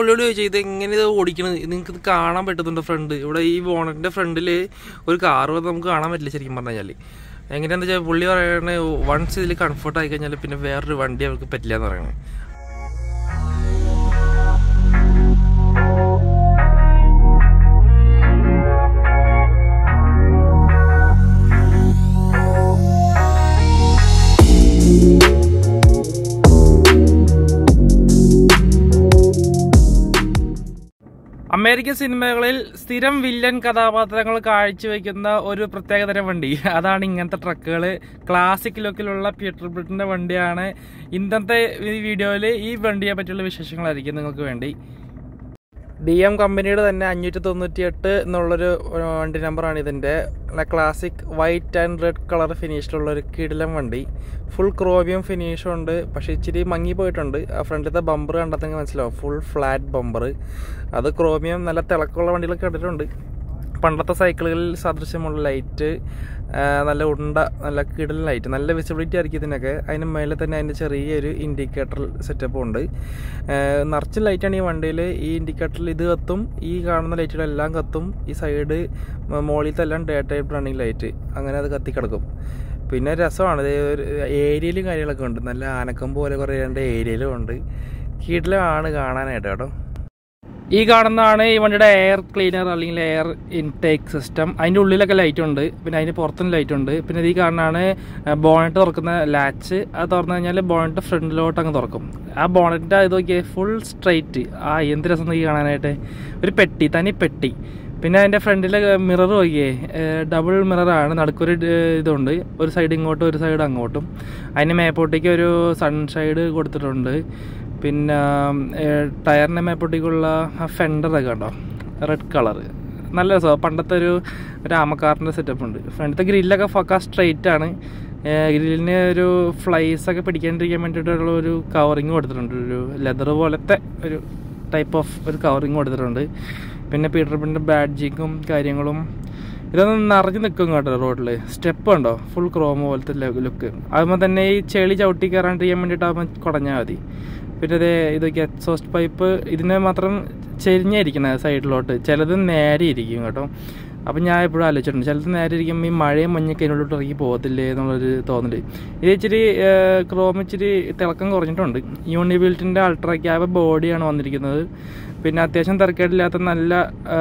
പുള്ളിയോട് ചോദിച്ചാൽ ഇത് എങ്ങനെ ഇത് ഓടിക്കണത്, നിങ്ങൾക്ക് ഇത് കാണാൻ പറ്റുന്നുണ്ട് ഫ്രണ്ട് ഇവിടെ ഈ ബോണറ്റിൻ്റെ ഫ്രണ്ടിൽ ഒരു കാറ് നമുക്ക് കാണാൻ പറ്റില്ല ശരിക്കും പറഞ്ഞു കഴിഞ്ഞാൽ. എങ്ങനെയാണെന്ന് വെച്ചാൽ പുള്ളി പറയണത് വൺസ് ഇതിൽ കംഫർട്ട് ആയി കഴിഞ്ഞാൽ പിന്നെ വേറൊരു വണ്ടി അവർക്ക് പറ്റില്ല എന്ന് പറയണത്. അമേരിക്കൻ സിനിമകളിൽ സ്ഥിരം വില്ലൻ കഥാപാത്രങ്ങൾ കാഴ്ചവെക്കുന്ന ഒരു പ്രത്യേകതരം വണ്ടി, അതാണ് ഇങ്ങനത്തെ ട്രക്കുകൾ. ക്ലാസിക് ലുക്കിലുള്ള പീറ്റർബിൾട്ടിന്റെ വണ്ടിയാണ്. ഇന്നത്തെ ഈ വീഡിയോയിൽ ഈ വണ്ടിയെ പറ്റിയുള്ള വിശേഷങ്ങളായിരിക്കും നിങ്ങൾക്ക് വേണ്ടി. DM കമ്പനിയുടെ തന്നെ 598 എന്നുള്ളൊരു വണ്ടി നമ്പറാണ് ഇതിൻ്റെ. Classic white and red colour ഫിനിഷിലുള്ളൊരു കിടിലം വണ്ടി. ഫുൾ ക്രോമിയം ഫിനിഷും ഉണ്ട്, പക്ഷേ ഇച്ചിരി മങ്ങി പോയിട്ടുണ്ട്. ആ ഫ്രണ്ടിലത്തെ ബമ്പർ കണ്ടെങ്കിൽ മനസ്സിലാവും, ഫുൾ ഫ്ലാറ്റ് ബമ്പർ. അത് ക്രോമിയം നല്ല തിളക്കമുള്ള വണ്ടികളൊക്കെ കണ്ടിട്ടുണ്ട്. പണ്ടത്തെ സൈക്കിളുകളിൽ സദൃശ്യമുള്ള ലൈറ്റ്, നല്ല ഉണ്ട, നല്ല കിടലൻ ലൈറ്റ്, നല്ല വിസിബിലിറ്റി ആയിരിക്കും ഇതിനൊക്കെ. അതിന് മേലെ തന്നെ അതിൻ്റെ ചെറിയൊരു ഇൻഡിക്കേറ്റർ സെറ്റപ്പും ഉണ്ട്. നിറച്ച് ലൈറ്റാണ് ഈ വണ്ടിയിൽ. ഈ ഇൻഡിക്കേറ്ററിൽ ഇത് കത്തും, ഈ കാണുന്ന ലൈറ്റുകളെല്ലാം കത്തും. ഈ സൈഡ് മോളിലത്തെല്ലാം ഡേ ടൈപ്പ് റണ്ണിങ് ലൈറ്റ്, അങ്ങനെ അത് കത്തിക്കിടക്കും. പിന്നെ രസമാണ്, ഒരു ഏരിയയിലും കാര്യങ്ങളൊക്കെ ഉണ്ട്. നല്ല ആനക്കം പോലെ കുറേ രണ്ട് ഏരിയയിലും ഉണ്ട്. കിടലാണ് കാണാനായിട്ട് കേട്ടോ. ഈ കാണുന്നതാണ് ഈ വണ്ടിയുടെ എയർ ക്ലീനർ അല്ലെങ്കിൽ എയർ ഇൻടേക്ക് സിസ്റ്റം. അതിൻ്റെ ഉള്ളിലൊക്കെ ലൈറ്റ് ഉണ്ട്, പിന്നെ അതിൻ്റെ പുറത്തും ലൈറ്റ് ഉണ്ട്. പിന്നെ ഈ കാണുന്നതാണ് ബോണറ്റ് തുറക്കുന്ന ലാച്ച്. അത് തുറന്നു കഴിഞ്ഞാൽ ബോണറ്റ് ഫ്രണ്ടിലോട്ട് അങ്ങ് തുറക്കും. ആ ബോണറ്റിൻ്റെ ഇത് നോക്കിയാൽ ഫുൾ സ്ട്രൈറ്റ്. എന്ത് രസം നോക്കി കാണാനായിട്ട്. ഒരു പെട്ടി, തനി പെട്ടി. പിന്നെ അതിൻ്റെ ഫ്രണ്ടിലെ മിറർ നോക്കിയേ, ഡബിൾ മിററാണ്. നടുക്കൊരു ഇതുണ്ട്, ഒരു സൈഡ് ഇങ്ങോട്ടും ഒരു സൈഡ് അങ്ങോട്ടും. അതിന് മേപ്പോട്ടേക്ക് ഒരു സൺഷൈഡ് കൊടുത്തിട്ടുണ്ട്. പിന്നെ ടയറിൻ്റെ മേപ്പോട്ടേക്കുള്ള ആ ഫെൻഡറൊക്കെ ഉണ്ടോ, റെഡ് കളർ, നല്ല രസമാണ്. പണ്ടത്തെ ഒരു ആമക്കാറിൻ്റെ സെറ്റപ്പ് ഉണ്ട്. ഫ്രണ്ടിലത്തെ ഗ്രില്ലൊക്കെ ഫക്ക സ്ട്രെയിറ്റ് ആണ്. ഗ്രില്ലിന് ഒരു ഫ്ലൈസൊക്കെ പിടിക്കാണ്ടിരിക്കാൻ വേണ്ടിയിട്ടുള്ള ഒരു കവറിങ് കൊടുത്തിട്ടുണ്ട്. ഒരു ലെതർ പോലത്തെ ഒരു ടൈപ്പ് ഓഫ് ഒരു കവറിങ് കൊടുത്തിട്ടുണ്ട്. പിന്നെ പീറ്റർബിൾട്ടിൻ്റെ ബാഡ്ജിങ്ങും കാര്യങ്ങളും ഇതൊന്നും നിറഞ്ഞ് നിൽക്കും കേട്ടോ റോഡിൽ. സ്റ്റെപ്പ് ഉണ്ടോ, ഫുൾ ക്രോം പോലത്തെ ലുക്ക്. അതുമ്പോൾ തന്നെ ഈ ചെളി ചവിട്ടി കയറാണ്ടിരിക്കാൻ വേണ്ടിയിട്ടാകുമ്പോൾ കുടഞ്ഞാൽ മതി. പിന്നെ ഇതൊക്കെ എക്സോസ്റ്റ് പൈപ്പ് ഇതിനെ മാത്രം ചെരിഞ്ഞിരിക്കുന്നത് സൈഡിലോട്ട്, ചിലത് നേരെ ഇരിക്കും കേട്ടോ. അപ്പം ഞാൻ എപ്പോഴും ആലോചിച്ചിട്ടുണ്ട്, ചിലത് നേരെ ഇരിക്കുമ്പോൾ ഈ മഴയും മഞ്ഞൊക്കെ അതിനോട്ട് ഇറങ്ങി പോകത്തില്ലേ എന്നുള്ളൊരു തോന്നൽ. ഇത് ഇച്ചിരി ക്രോം ഇച്ചിരി തിളക്കം കുറഞ്ഞിട്ടുണ്ട്. യൂണിബിൽറ്റിൻ്റെ അൾട്രാ ക്യാബ് ബോഡിയാണ് വന്നിരിക്കുന്നത്. പിന്നെ അത്യാവശ്യം തിരക്കേടില്ലാത്ത നല്ല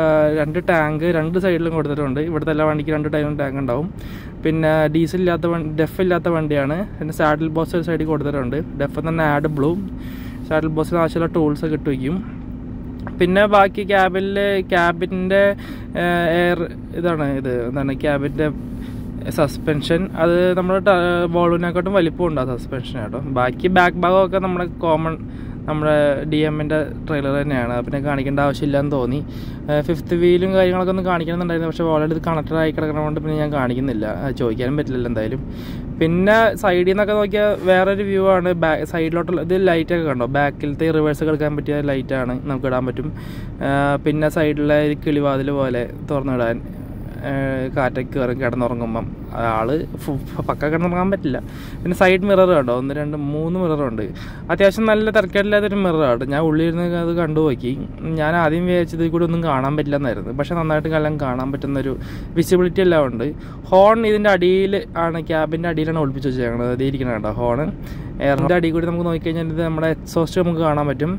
2 ടാങ്ക് 2 സൈഡിലും കൊടുത്തിട്ടുണ്ട്. ഇവിടുത്തെ എല്ലാ വണ്ടിക്ക് 2 ടൈമും ടാങ്ക് ഉണ്ടാവും. പിന്നെ ഡീസൽ ഇല്ലാത്ത ഡെഫ് ഇല്ലാത്ത വണ്ടിയാണ്. പിന്നെ സാഡിൽ ബോക്സ് ഒരു സൈഡിൽ കൊടുത്തിട്ടുണ്ട്. ഡെഫ് തന്നെ ആഡ് ബ്ലൂ. സാഡിൽ ബോക്സിന് ആവശ്യമുള്ള ടൂൾസൊക്കെ ഇട്ട് വയ്ക്കും. പിന്നെ ബാക്കി ക്യാബിൻ്റെ എയർ എന്താണ് ക്യാബിൻ്റെ സസ്പെൻഷൻ, അത് നമ്മുടെ വോൾവിനെക്കാട്ടും വലിപ്പം ഉണ്ട് ആ സസ്പെൻഷൻ കേട്ടോ. ബാക്കി ബാക്ക് ഭാഗമൊക്കെ നമ്മുടെ DMൻ്റെ ട്രെയിലർ തന്നെയാണ്. പിന്നെ കാണിക്കേണ്ട ആവശ്യമില്ലാന്ന് തോന്നി. 5th വീലും കാര്യങ്ങളൊക്കെ ഒന്ന് കാണിക്കണമെന്നുണ്ടായിരുന്നു, പക്ഷേ ഓൾറെഡി ഇത് കണക്റ്റഡ് ആയി കിടക്കണതുകൊണ്ട് പിന്നെ ഞാൻ കാണിക്കുന്നില്ല. ചോദിക്കാനും പറ്റില്ലല്ലോ എന്തായാലും. പിന്നെ സൈഡിൽ നിന്നൊക്കെ നോക്കിയാൽ വേറൊരു വ്യൂ ആണ്. സൈഡിലോട്ടുള്ള ഇത് ലൈറ്റൊക്കെ കണ്ടോ, ബാക്കിലത്തെ റിവേഴ്സ് എടുക്കാൻ പറ്റിയ ലൈറ്റാണ്, നമുക്ക് ഇടാൻ പറ്റും. പിന്നെ സൈഡിലെ കിളിവാതിൽ പോലെ തുറന്നിടാൻ, കാറ്റൊക്കെ കയറി കിടന്നുറങ്ങുമ്പം ആള് പക്ക കിടന്നുറങ്ങാൻ പറ്റില്ല. പിന്നെ സൈഡ് മിറർ കണ്ടോ, 1 2 3 മിററുണ്ട്. അത്യാവശ്യം നല്ല തിരക്കേടില്ലാത്തൊരു മിററാണ്. ഞാൻ ഉള്ളിലിരുന്ന് അത് കണ്ടു നോക്കി. ഞാൻ ആദ്യം വിചാരിച്ചത് കൂടി ഒന്നും കാണാൻ പറ്റില്ല എന്നായിരുന്നു, പക്ഷേ നന്നായിട്ട് എല്ലാം കാണാൻ പറ്റുന്നൊരു വിസിബിലിറ്റി എല്ലാം ഉണ്ട്. ഹോൺ ഇതിൻ്റെ അടിയിൽ ആണ്, ക്യാബിൻ്റെ അടിയിലാണ് ഒളിപ്പിച്ച് വെച്ചേക്കണത്. അതേ ഇരിക്കണം കേട്ടോ ഹോൺ. എയറിൻ്റെ അടിയിൽ കൂടി നമുക്ക് നോക്കിക്കഴിഞ്ഞാൽ ഇത് നമ്മുടെ എക്സോസ്റ്റ് നമുക്ക് കാണാൻ പറ്റും.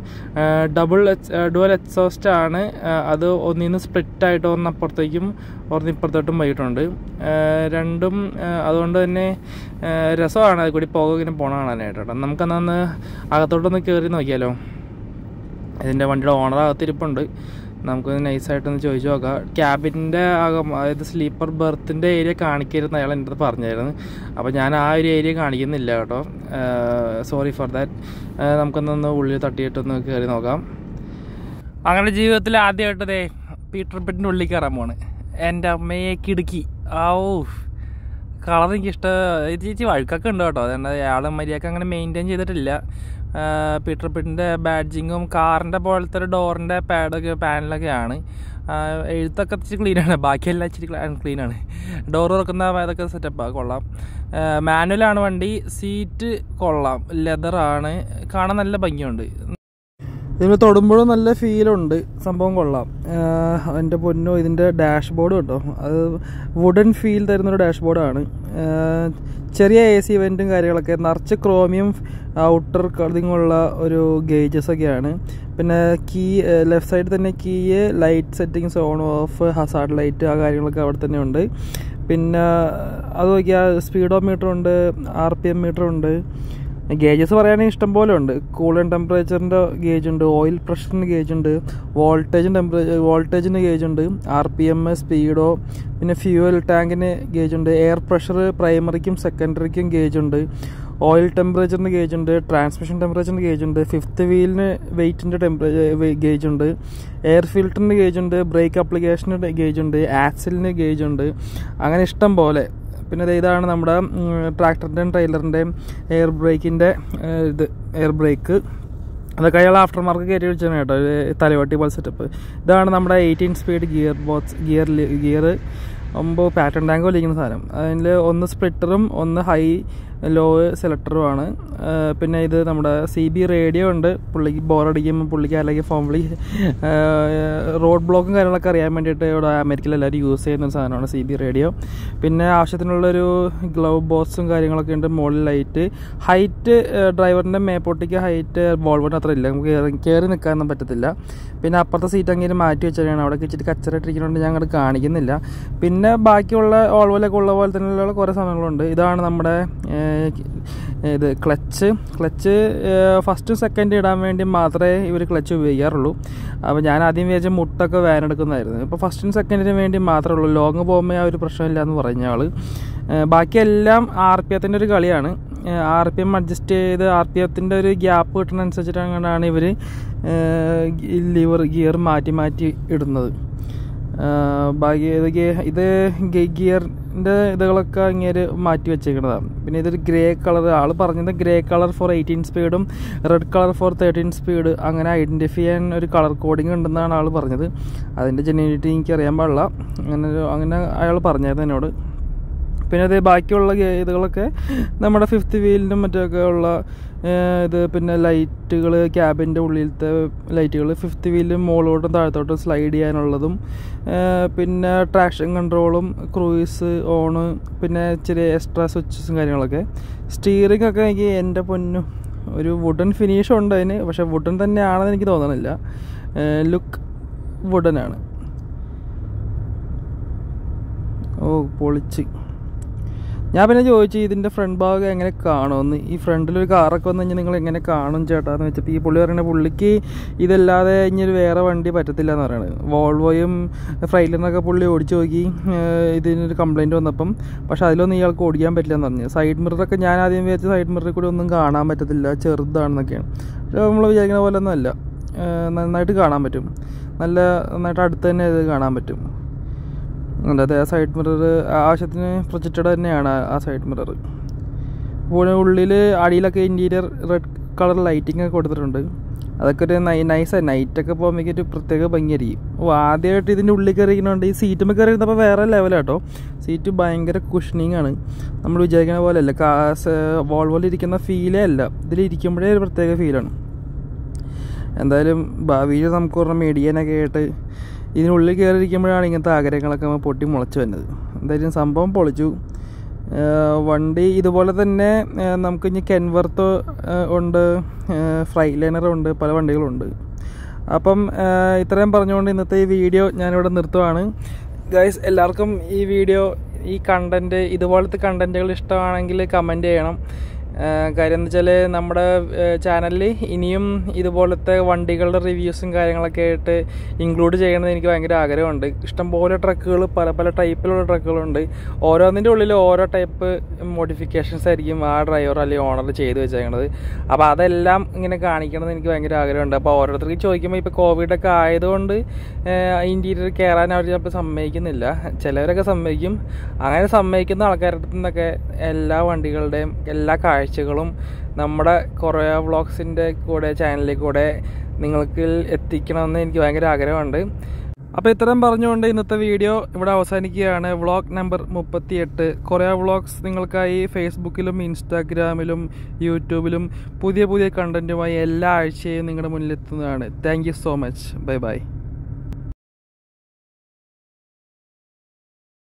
ഡുവൽ എക്സോസ്റ്റ് ആണ്. അത് ഒന്നിന്ന് സ്പ്ലിറ്റായിട്ട് ഒന്നപ്പുറത്തേക്കും ഒന്നിപ്പുറത്തോട്ടും പോയിട്ടുണ്ട്. രണ്ടും അതുകൊണ്ട് തന്നെ രസമാണ്. അത് കൂടി പുക ഇങ്ങനെ പോകണ കാണാനായിട്ടോ. നമുക്കന്ന് അകത്തോട്ടൊന്ന് കയറി നോക്കിയാലോ. ഇതിൻ്റെ വണ്ടിയുടെ ഓണർ അകത്തിരിപ്പുണ്ട്, നമുക്ക് നൈസായിട്ടൊന്ന് ചോദിച്ചു നോക്കാം. ക്യാബിൻ്റെ അതായത് സ്ലീപ്പർ ബെർത്തിൻ്റെ ഏരിയ കാണിക്കരുതെന്ന് അയാൾ എൻ്റെ അടുത്ത് പറഞ്ഞായിരുന്നു. അപ്പോൾ ഞാൻ ആ ഒരു ഏരിയ കാണിക്കുന്നില്ല കേട്ടോ, സോറി ഫോർ ദാറ്റ്. നമുക്കൊന്നൊന്ന് ഉള്ളിൽ തട്ടിയിട്ടൊന്ന് കയറി നോക്കാം. അങ്ങനെ ജീവിതത്തിൽ ആദ്യമായിട്ടതേ പീറ്റർബിൾട്ടിൻ്റെ ഉള്ളിൽ കയറാൻ പോണ്. എൻ്റെ അമ്മയെ കിടുക്കി. കളർ എനിക്കിഷ്ടം. ഇത് ചേച്ചി വഴുക്കൊക്കെ ഉണ്ട് കേട്ടോ, അതുകൊണ്ട് അയാൾ മര്യാദക്ക് അങ്ങനെ മെയിൻറ്റെയിൻ ചെയ്തിട്ടില്ല. പീറ്റർബിൾട്ടിൻ്റെ ബാഡ്ജിങ്ങും കാറിൻ്റെ പോലത്തെ ഒരു ഡോറിൻ്റെ പാനലൊക്കെയാണ്. എഴുത്തൊക്കെ ഇച്ചിരി ക്ലീനാണ്, ബാക്കിയെല്ലാം ഇച്ചിരി ക്ലീനാണ്. ഡോർ തുറക്കുന്ന അതൊക്കെ സെറ്റപ്പാണ്, കൊള്ളാം. മാനുവലാണ് വണ്ടി. സീറ്റ് കൊള്ളാം, ലെതറാണ്, കാണാൻ നല്ല ഭംഗിയുണ്ട്. ഇതിന് തൊടുമ്പോഴും നല്ല ഫീലുണ്ട്, സംഭവം കൊള്ളാം. എൻ്റെ പൊന്നോ, ഇതിൻ്റെ ഡാഷ്ബോർഡ് കേട്ടോ, അത് വുഡൻ ഫീൽ തരുന്നൊരു ഡാഷ്ബോർഡാണ്. ചെറിയ AC വെൻറ്റും കാര്യങ്ങളൊക്കെ, നിറച്ച് ക്രോമിയം ഔട്ടർ കളറിങ്ങുള്ള ഒരു ഗേജസ് ഒക്കെയാണ്. പിന്നെ കീ ലെഫ്റ്റ് സൈഡിൽ തന്നെ key, light settings, on off, hazard light, ആ കാര്യങ്ങളൊക്കെ അവിടെ തന്നെ ഉണ്ട്. പിന്നെ അത് നോക്കിയാൽ സ്പീഡോമീറ്റർ ഉണ്ട്, RPM മീറ്റർ ഉണ്ട്. ഗേജസ് പറയുകയാണെങ്കിൽ ഇഷ്ടം പോലെ ഉണ്ട്. കൂളൻ ടെമ്പറേച്ചറിൻ്റെ ഗേജ് ഉണ്ട്, ഓയിൽ പ്രഷറിന് ഗേജ് ഉണ്ട്, വോൾട്ടേജിന് ഗേജ് ഉണ്ട്, RPM, സ്പീഡോ, പിന്നെ ഫ്യൂവൽ ടാങ്കിന് ഗേജ് ഉണ്ട്, എയർ പ്രഷർ പ്രൈമറിക്കും സെക്കൻഡറിക്കും ഗേജ് ഉണ്ട്, ഓയിൽ ടെമ്പറേച്ചറിന് ഗേജ് ഉണ്ട്, ട്രാൻസ്മിഷൻ ടെമ്പറേച്ചറിന് ഗേജ് ഉണ്ട്, ഫിഫ്ത്ത് വീലിന് വെയിറ്റിൻ്റെ ഗേജ് ഉണ്ട്, എയർ ഫിൽറ്ററിന് ഗേജ് ഉണ്ട്, ബ്രേക്ക് അപ്ലിക്കേഷന് ഗേജ് ഉണ്ട്, ആക്സിലിന് ഗേജ് ഉണ്ട്. അങ്ങനെ ഇഷ്ടം പോലെ. പിന്നെ ഇതാണ് നമ്മുടെ ട്രാക്ടറിൻ്റെയും ട്രെയിലറിൻ്റെയും എയർ ബ്രേക്കിൻ്റെ എയർ ബ്രേക്ക്. അതൊക്കെ അയാൾ ആഫ്റ്റർ മാർക്ക് കയറ്റി വെച്ചാണ് കേട്ടോ, തലവട്ടി പോലെ സെറ്റപ്പ്. ഇതാണ് നമ്മുടെ 18 സ്പീഡ് ഗിയർ 9 പാറ്റേൺ ടാങ്ക് വലിക്കുന്ന സാധനം. അതിൽ ഒന്ന് സ്പ്ലിറ്ററും ഒന്ന് ഹൈ ലോ സെലക്ടറുമാണ്. പിന്നെ ഇത് നമ്മുടെ CB റേഡിയോ ഉണ്ട്. പുള്ളിക്ക് ബോറടിക്കുമ്പോൾ പുള്ളിക്ക് അല്ലെങ്കിൽ ഫോംലി റോഡ് ബ്ലോക്കും കാര്യങ്ങളൊക്കെ അറിയാൻ വേണ്ടിയിട്ട് ഇവിടെ അമേരിക്കയിൽ എല്ലാവരും യൂസ് ചെയ്യുന്ന ഒരു സാധനമാണ് CB റേഡിയോ. പിന്നെ ആവശ്യത്തിനുള്ളൊരു ഗ്ലൗ ബോക്സും കാര്യങ്ങളൊക്കെ ഉണ്ട്. മുകളിൽ ലൈറ്റ്, ഹൈറ്റ് ഡ്രൈവറിൻ്റെ മേപ്പോട്ടിക്ക് ഹൈറ്റ് വോൾവോട്ട് അത്ര ഇല്ല, നമുക്ക് കയറി നിൽക്കാനൊന്നും പറ്റത്തില്ല. പിന്നെ അപ്പുറത്തെ സീറ്റ് അങ്ങനെ മാറ്റി വെച്ചാണ്, അവിടെ വെച്ചിട്ട് കച്ചറായിട്ടിരിക്കുന്നതുകൊണ്ട് ഞാൻ അങ്ങോട്ട് കാണിക്കുന്നില്ല. പിന്നെ ബാക്കിയുള്ള ഓൾവോലൊക്കെ ഉള്ള പോലെ തന്നെയുള്ള കുറേ സാധനങ്ങളുണ്ട്. ഇതാണ് നമ്മുടെ ഇത് ക്ലച്ച് ഫസ്റ്റ് സെക്കൻഡ് ഇടാൻ വേണ്ടി മാത്രമേ ഇവർ ക്ലച്ച് ഉപയോഗിക്കാറുള്ളൂ. അപ്പോൾ ഞാൻ ആദ്യം വിചാരിച്ച മുട്ടൊക്കെ വേനെടുക്കുന്നതായിരുന്നു. ഇപ്പോൾ ഫസ്റ്റും സെക്കൻഡിന് വേണ്ടി മാത്രമേ ഉള്ളൂ. ലോങ് പോകുമ്പോൾ ആ ഒരു പ്രശ്നമില്ല എന്ന് പറഞ്ഞ ആൾ. ബാക്കിയെല്ലാം RPMത്തിൻ്റെ ഒരു കളിയാണ്. RPM അഡ്ജസ്റ്റ് ചെയ്ത് RPMത്തിൻ്റെ ഒരു ഗ്യാപ്പ് കിട്ടുന്നതനുസരിച്ചിട്ടാണ് ഇവർ ഗിയർ മാറ്റി ഇടുന്നത്. ബാക്കി ഇത് ഗിയറിൻ്റെ ഇതുകളൊക്കെ ഇങ്ങനെ മാറ്റി വെച്ചേക്കുന്നതാണ്. പിന്നെ ഇതൊരു ഗ്രേ കളർ, ആൾ പറഞ്ഞത് ഗ്രേ കളർ ഫോർ 18 സ്പീഡും റെഡ് കളർ ഫോർ 13 സ്പീഡ് അങ്ങനെ ഐഡൻറ്റിഫൈ ചെയ്യാൻ ഒരു കളർ കോഡിങ് ഉണ്ടെന്നാണ് ആൾ പറഞ്ഞത്. അതിൻ്റെ ജെന്യൂനിറ്റി എനിക്കറിയാൻ പാടില്ല, അങ്ങനെ അയാൾ പറഞ്ഞത് എന്നോട്. പിന്നെ അത് ബാക്കിയുള്ള ഇതുകളൊക്കെ നമ്മുടെ ഫിഫ്ത്ത് വീലിനും മറ്റൊക്കെ ഉള്ള ഇത്. പിന്നെ ലൈറ്റുകൾ, ക്യാബിൻ്റെ ഉള്ളിലത്തെ ലൈറ്റുകൾ, ഫിഫ്ത്ത് വീലിലും മുകളിലോട്ടും താഴത്തോട്ടും സ്ലൈഡ് ചെയ്യാനുള്ളതും, പിന്നെ ട്രാക്ഷൻ കൺട്രോളും, ക്രൂയിസ് ഓണ്, പിന്നെ ചെറിയ എക്സ്ട്രാ സ്വിച്ചസും കാര്യങ്ങളൊക്കെ. സ്റ്റിയറിംഗ് ഒക്കെ എനിക്ക് എൻ്റെ പൊന്നു ഒരു വുഡൻ ഫിനിഷ് ഉണ്ട് അതിന്, പക്ഷേ വുഡൻ തന്നെയാണെന്ന് എനിക്ക് തോന്നണില്ല. ലുക്ക് വുഡനാണ്. പൊളിച്ച്. ഞാൻ പിന്നെ ചോദിച്ചു ഇതിൻ്റെ ഫ്രണ്ട് ഭാഗം എങ്ങനെ കാണുമെന്ന്. ഈ ഫ്രണ്ടിലൊരു കാറൊക്കെ വന്നു കഴിഞ്ഞാൽ നിങ്ങൾ എങ്ങനെ കാണും ചേട്ടാന്ന് വെച്ചപ്പോൾ ഈ പുള്ളി പറയുന്നത് പുള്ളിക്ക് ഇതല്ലാതെ ഇനിയൊരു വേറെ വണ്ടി പറ്റത്തില്ല എന്ന് പറയുന്നത്. വോൾവോയും ഫ്രൈലറിനൊക്കെ പുള്ളി ഓടിച്ചു നോക്കി, ഇതിനൊരു കംപ്ലയിൻറ്റ് വന്നപ്പം. പക്ഷേ അതിലൊന്നും ഇയാൾക്ക് ഓടിക്കാൻ പറ്റില്ല എന്ന് പറഞ്ഞു. സൈഡ് മിററൊക്കെ ഞാൻ ആദ്യം വിചാരിച്ച സൈഡ് മിററിൽ കൂടി ഒന്നും കാണാൻ പറ്റത്തില്ല, ചെറുതാണെന്നൊക്കെയാണ്. പക്ഷേ നമ്മൾ വിചാരിക്കുന്ന പോലെ ഒന്നും അല്ല, നന്നായിട്ട് കാണാൻ പറ്റും. നന്നായിട്ട് അടുത്ത് തന്നെ ഇത് കാണാൻ പറ്റും. അതെ, ആ സൈഡ് മിറർ ആവശ്യത്തിന് പ്രൊജക്റ്റഡ് തന്നെയാണ് ആ സൈഡ് മിറർ. ഉള്ളിൽ അടിയിലൊക്കെ ഇൻറ്റീരിയർ റെഡ് കളർ ലൈറ്റിംഗ് ഒക്കെ കൊടുത്തിട്ടുണ്ട്. അതൊക്കെ ഒരു നൈസാണ്. നൈറ്റൊക്കെ പോകുമ്പോൾ ഒരു പ്രത്യേക ഭംഗിയായിരിക്കും. ആദ്യമായിട്ട് ഇതിൻ്റെ ഉള്ളിൽ കയറിയിരിക്കുന്നുണ്ട്. ഈ സീറ്റുമ്പോൾ കയറി ഇരുന്നപ്പോൾ വേറെ ലെവലാട്ടോ. സീറ്റ് ഭയങ്കര കുഷനിങ് ആണ്, നമ്മൾ വിചാരിക്കുന്ന പോലെ അല്ല. വോൾവോയിൽ ഇരിക്കുന്ന ഫീലേ അല്ല, ഇതിലിരിക്കുമ്പോഴേ ഒരു പ്രത്യേക ഫീലാണ്. എന്തായാലും ഭാവിയിൽ നമുക്ക് പറഞ്ഞ മേടിക്കാനൊക്കെ ആയിട്ട് ഇതിനുള്ളിൽ കയറിയിരിക്കുമ്പോഴാണ് ഇങ്ങനത്തെ ആഗ്രഹങ്ങളൊക്കെ പൊട്ടി മുളച്ച് വരുന്നത്. എന്തായാലും സംഭവം പൊളിച്ചു. വണ്ടി ഇതുപോലെ തന്നെ നമുക്ക് ഇനി കെൻവർത്ത് ഉണ്ട്, ഫ്രൈലൈനറുണ്ട്, പല വണ്ടികളുണ്ട്. അപ്പം ഇത്രയും പറഞ്ഞുകൊണ്ട് ഇന്നത്തെ ഈ വീഡിയോ ഞാനിവിടെ നിർത്തുവാണ്. ഗൈസ്, എല്ലാവർക്കും ഈ വീഡിയോ, ഈ കണ്ടൻറ്റ്, ഇതുപോലത്തെ കണ്ടൻറ്റുകൾ ഇഷ്ടമാണെങ്കിൽ കമൻറ്റ് ചെയ്യണം. കാര്യം എന്താ വെച്ചാൽ നമ്മുടെ ചാനലിൽ ഇനിയും ഇതുപോലത്തെ വണ്ടികളുടെ റിവ്യൂസും കാര്യങ്ങളൊക്കെ ആയിട്ട് ഇൻക്ലൂഡ് ചെയ്യണമെന്ന് എനിക്ക് ഭയങ്കര ആഗ്രഹമുണ്ട്. ഇഷ്ടംപോലെ ട്രക്കുകൾ, പല ടൈപ്പിലുള്ള ട്രക്കുകളുണ്ട്. ഓരോന്നിൻ്റെ ഉള്ളിൽ ഓരോ ടൈപ്പ് മോഡിഫിക്കേഷൻസ് ആയിരിക്കും ആ ഡ്രൈവർ അല്ലെങ്കിൽ ഓണർ ചെയ്ത് വെച്ചേക്കണത്. അപ്പോൾ അതെല്ലാം ഇങ്ങനെ കാണിക്കണമെന്ന് എനിക്ക് ഭയങ്കര ആഗ്രഹമുണ്ട്. അപ്പോൾ ഓരോരുത്തർക്ക് ചോദിക്കുമ്പോൾ ഇപ്പോൾ കോവിഡൊക്കെ ആയതുകൊണ്ട് ഇൻറ്റീരിയർ കയറാൻ അവർ ചിലപ്പോൾ സമ്മതിക്കുന്നില്ല, ചിലവരൊക്കെ സമ്മതിക്കും. അങ്ങനെ സമ്മതിക്കുന്ന ആൾക്കാരുടെ അടുത്ത് നിന്നൊക്കെ എല്ലാ വണ്ടികളുടെയും എല്ലാ കാഴ്ചകളും നമ്മുടെ കൊറേയ വ്ളോഗ്സിൻ്റെ കൂടെ ചാനലിൽ കൂടെ നിങ്ങൾക്ക് എത്തിക്കണമെന്ന് എനിക്ക് ഭയങ്കര ആഗ്രഹമുണ്ട്. അപ്പോൾ ഇത്രയും പറഞ്ഞുകൊണ്ട് ഇന്നത്തെ വീഡിയോ ഇവിടെ അവസാനിക്കുകയാണ്. വ്ളോഗ് നമ്പർ 38 കൊറിയ വ്ളോഗ്സ് നിങ്ങൾക്കായി ഫേസ്ബുക്കിലും ഇൻസ്റ്റാഗ്രാമിലും യൂട്യൂബിലും പുതിയ കണ്ടന്റുമായി എല്ലാ ആഴ്ചയും നിങ്ങളുടെ മുന്നിലെത്തുന്നതാണ്. Thank you so much. Bye by.